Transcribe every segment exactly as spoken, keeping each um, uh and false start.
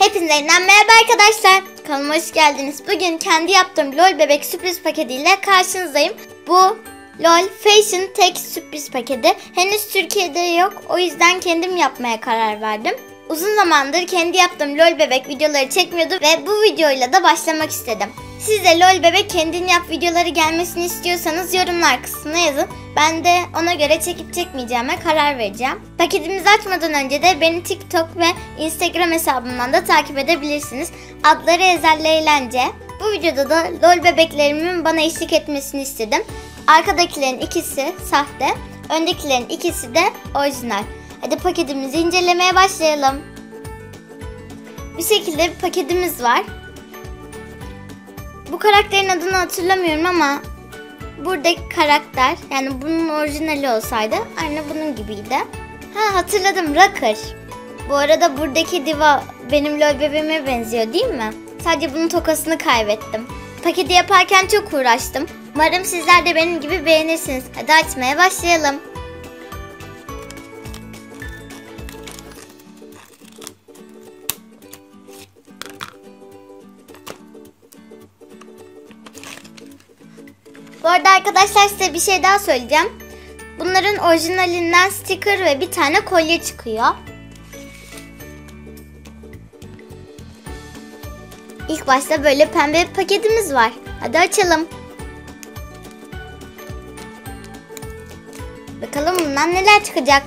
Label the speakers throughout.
Speaker 1: Hepinize yeniden merhaba arkadaşlar. Kanalıma hoş geldiniz. Bugün kendi yaptığım LOL bebek sürpriz paketiyle karşınızdayım. Bu LOL Fashion Tek sürpriz paketi. Henüz Türkiye'de yok. O yüzden kendim yapmaya karar verdim. Uzun zamandır kendi yaptığım LOL bebek videoları çekmiyordum ve bu videoyla da başlamak istedim. Siz de LOL bebek kendin yap videoları gelmesini istiyorsanız yorumlar kısmına yazın. Ben de ona göre çekip çekmeyeceğime karar vereceğim. Paketimizi açmadan önce de beni TikTok ve Instagram hesabımdan da takip edebilirsiniz. Adları Ezel'le Eğlence. Bu videoda da LOL bebeklerimin bana eşlik etmesini istedim. Arkadakilerin ikisi sahte, öndekilerin ikisi de orijinal. Hadi paketimizi incelemeye başlayalım. Bu şekilde bir paketimiz var. Bu karakterin adını hatırlamıyorum ama buradaki karakter, yani bunun orijinali olsaydı aynı bunun gibiydi. Ha, hatırladım, Rocker. Bu arada buradaki diva benim LOL bebeğime benziyor değil mi? Sadece bunun tokasını kaybettim. Paketi yaparken çok uğraştım. Umarım sizler de benim gibi beğenirsiniz. Hadi açmaya başlayalım. Bu arada arkadaşlar size bir şey daha söyleyeceğim. Bunların orijinalinden sticker ve bir tane kolye çıkıyor. İlk başta böyle pembe bir paketimiz var. Hadi açalım. Bakalım bundan neler çıkacak.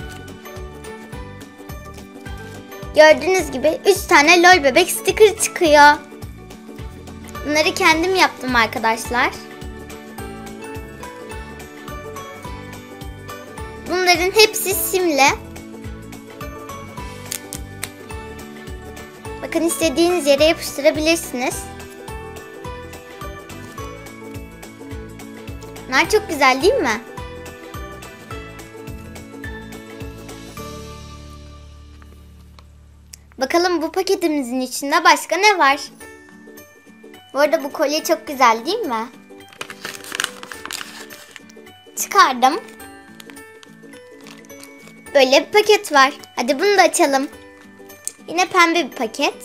Speaker 1: Gördüğünüz gibi üç tane LOL bebek sticker çıkıyor. Bunları kendim yaptım arkadaşlar. Bunların hepsi simli. Bakın, istediğiniz yere yapıştırabilirsiniz. Bunlar çok güzel değil mi? Bakalım bu paketimizin içinde başka ne var? Bu arada bu kolye çok güzel değil mi? Çıkardım. Böyle bir paket var. Hadi bunu da açalım. Yine pembe bir paket.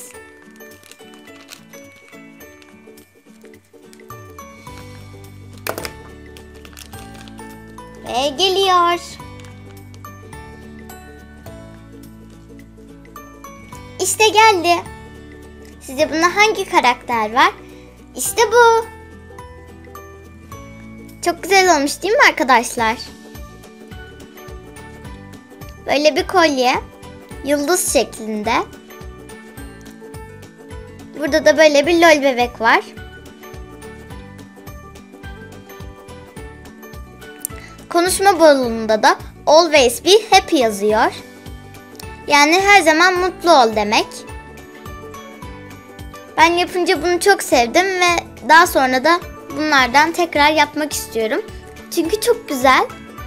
Speaker 1: Ve geliyor. İşte geldi. Size bunda hangi karakter var? İşte bu. Çok güzel olmuş değil mi arkadaşlar? Böyle bir kolye, yıldız şeklinde. Burada da böyle bir LOL bebek var. Konuşma balonunda da always be happy yazıyor. Yani her zaman mutlu ol demek. Ben yapınca bunu çok sevdim ve daha sonra da bunlardan tekrar yapmak istiyorum. Çünkü çok güzel.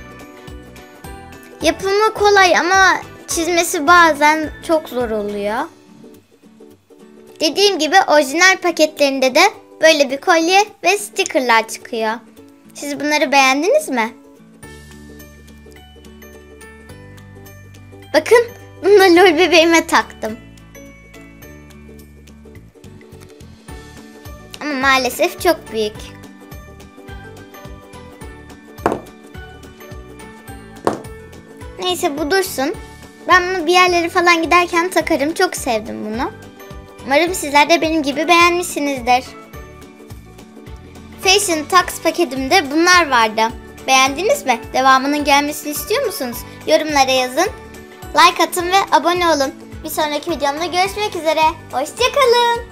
Speaker 1: Yapımı kolay ama çizmesi bazen çok zor oluyor. Dediğim gibi orijinal paketlerinde de böyle bir kolye ve stickerlar çıkıyor. Siz bunları beğendiniz mi? Bakın, bunu da LOL bebeğime taktım. Ama maalesef çok büyük. Neyse, bu dursun. Ben bunu bir yerlere falan giderken takarım. Çok sevdim bunu. Umarım sizler de benim gibi beğenmişsinizdir. Fashion Tax paketimde bunlar vardı. Beğendiniz mi? Devamının gelmesini istiyor musunuz? Yorumlara yazın. Like atın ve abone olun. Bir sonraki videomda görüşmek üzere. Hoşça kalın.